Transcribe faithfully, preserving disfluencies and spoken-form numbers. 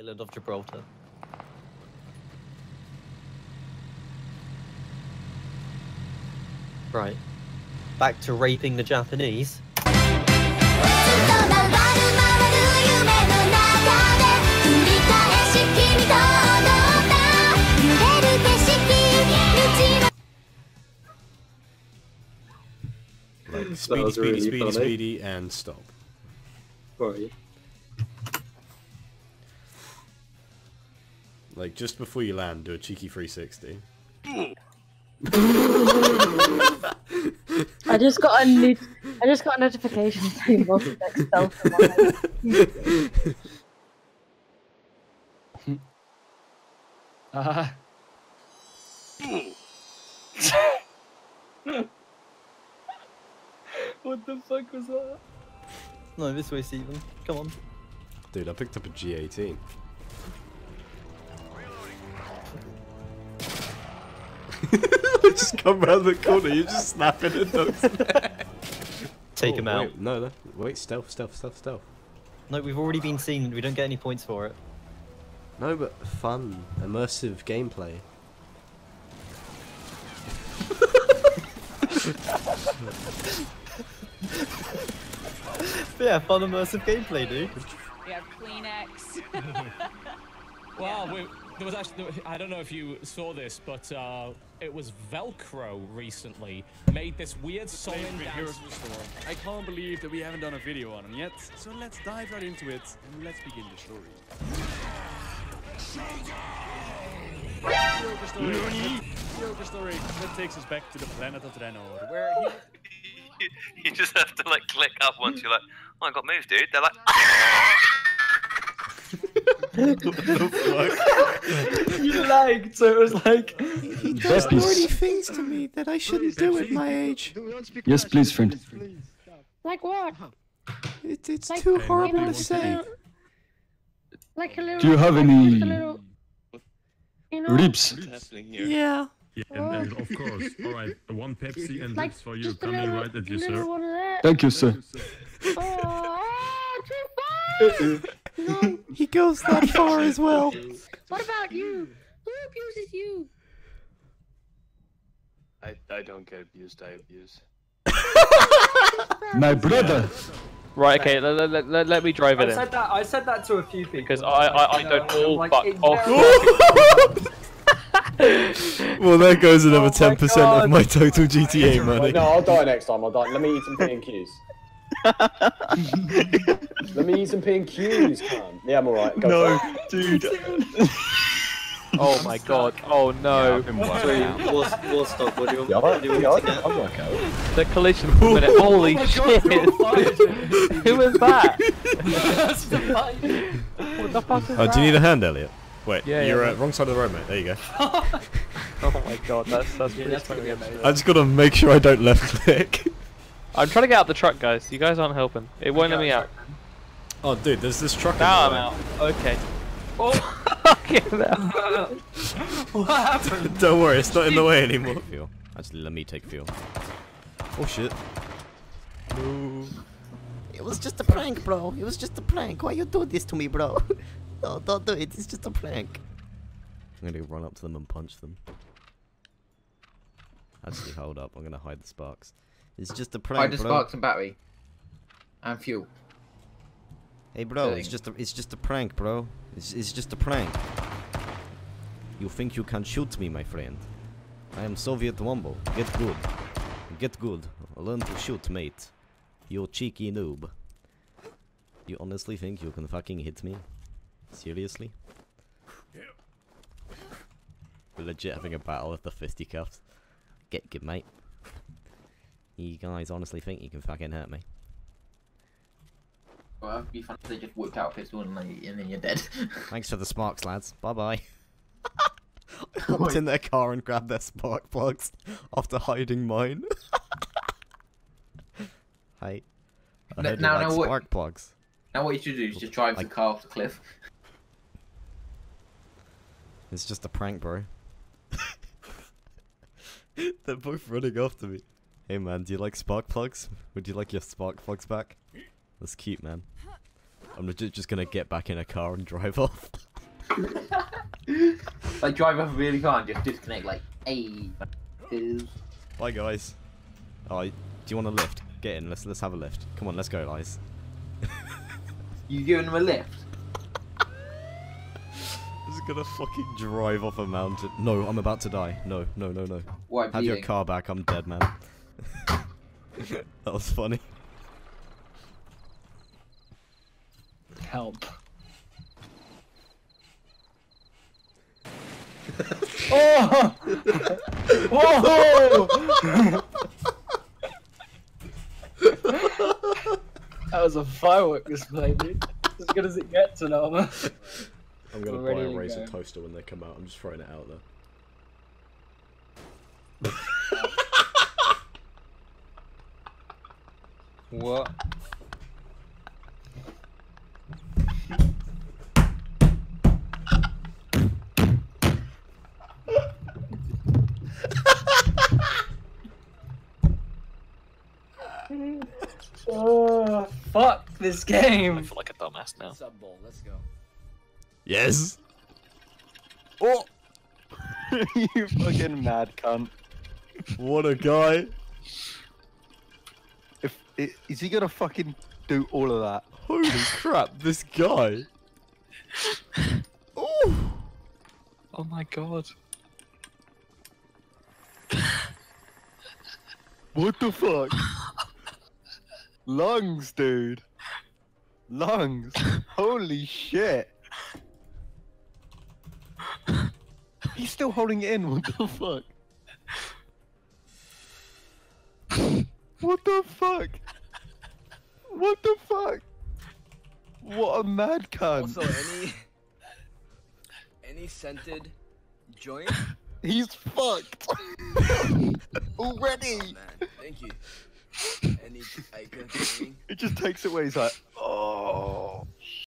Island of Gibraltar. Right. Back to raping the Japanese. Like speedy, speedy, really speedy, funny. speedy, and stop. Right. Like just before you land, do a cheeky three sixty. I just got a new, I just got a notification saying multi-deck stealth in my head. Uh. What the fuck was that? No, this way, Steven. Come on. Dude, I picked up a G eighteen. Just come round the corner, you're just snapping at dogs. Take oh, him out. Wait, no, no, wait, stealth, stealth, stealth, stealth. No, we've already been seen. We don't get any points for it. No, but fun, immersive gameplay. Yeah, fun immersive gameplay, dude. We have Kleenex. Wow, we, there was actually, I don't know if you saw this, but uh, it was Velcro recently made this weird song and dance. I can't believe that we haven't done a video on him yet, so let's dive right into it and let's begin the story. Yoga story. Yoga story that takes us back to the planet of Draenor, where he... You just have to like click up once you're like, oh, I got moves, dude. They're like, what the fuck? You lagged, so it was like. He does naughty things to me that I shouldn't do at my age. Yes, please, friend. Like what? It, it's Like, too horrible to say. Like a little. Do you have any just a little, you know, ribs? Yeah. Yeah, and, and of course. Alright, one Pepsi and like this for you. just a Coming little, right at you, little sir. one of that. Thank you, sir. Oh, oh, too far! No. He goes that far as well. What about you? Who abuses you? I, I don't get abused, I abuse. My brother. Right, okay, let, let, let, let me drive it I in. said that. I said that to a few people Because I, I, I don't all like, fuck it's off. Well, there goes another Oh ten percent my of my total G T A money. No, I'll die next time. I'll die. Let me eat some P and Qs. Let me eat some P and Qs, man. Yeah, I'm alright. No, dude. Oh my god, oh no. Wait, what's, what's stop? What do you, Yeah, what do you yeah, want to get? I'm work out. The collision for a minute, holy shit! Who was that? What the fuck is Oh, that? do you need a hand, Elliot? Wait, Yeah, you're yeah. uh, wrong side of the road, mate. There you go. Oh my god, that's, that's pretty funny. I just gotta make sure I don't left click. I'm trying to get out the truck, guys. You guys aren't helping. It won't let me out. Oh, dude, there's this truck. Now in the I'm way. out. Okay. Oh, fucking hell. What happened? Don't worry, it's not in the way anymore. Fuel. Actually, let me take fuel. Oh shit. No. It was just a prank, bro. It was just a prank. Why you do this to me, bro? No, don't do it. It's just a prank. I'm gonna run up to them and punch them. Actually, hold up. I'm gonna hide the sparks. It's just a prank, Hide the bro. sparks and battery. And fuel. Hey, bro. Thing. It's just a, it's just a prank, bro. It's, it's just a prank. You think you can shoot me, my friend? I am Soviet Wombo. Get good. Get good. Learn to shoot, mate. You cheeky noob. You honestly think you can fucking hit me? Seriously? We're legit having a battle with the fisticuffs. Get good, mate. You guys honestly think you can fucking hurt me? Well, it'd be fun if they just whipped out a pistol and, like, and then you're dead. Thanks for the sparks, lads. Bye bye. I hopped in their car and grabbed their spark plugs after hiding mine. Hey. I Now- heard you now- like now what- spark plugs. Now what you should do is just drive I- the car off the cliff. It's just a prank, bro. They're both running after me. Hey man, do you like spark plugs? Would you like your spark plugs back? That's cute, man. I'm legit just gonna get back in a car and drive off. Like drive off really car and just disconnect. Like, hey. Bye guys. Oh, do you want a lift? Get in. Let's let's have a lift. Come on, let's go, guys. You giving them a lift? Just gonna fucking drive off a mountain. No, I'm about to die. No, no, no, no. Why, have your bleeding? car back. I'm dead, man. That was funny. Help. Oh! Whoa! That was a firework display, dude. As good as it gets, Anoma. I'm gonna We're buy a ready to Razer go. toaster when they come out. I'm just throwing it out there. What? Oh, fuck this game. I feel like a dumbass now. Sub ball, let's go. Yes. Oh! You fucking mad cunt. What a guy. If i- is he gonna fucking do all of that? Holy crap, this guy. Oh. Oh my god. What the fuck? Lungs, dude. Lungs. Holy shit. He's still holding it in. What the fuck? What the fuck? What the fuck? What a mad cunt. Also, any any scented joint? He's fucked. Already. Man, thank you. Any I can It just takes it away. He's like,